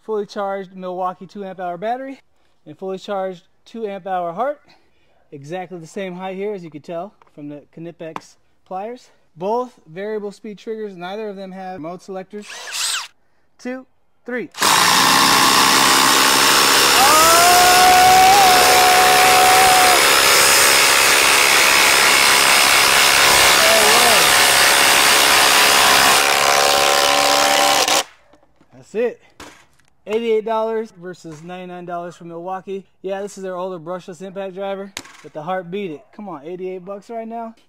fully charged Milwaukee 2 amp hour battery and fully charged 2 amp hour HART. Exactly the same height here, as you can tell from the Knipex pliers. Both variable speed triggers. Neither of them have mode selectors. 2, 3. That's it. $88 versus $99 from Milwaukee. Yeah, this is their older brushless impact driver, but the HART beat it. Come on, 88 bucks right now.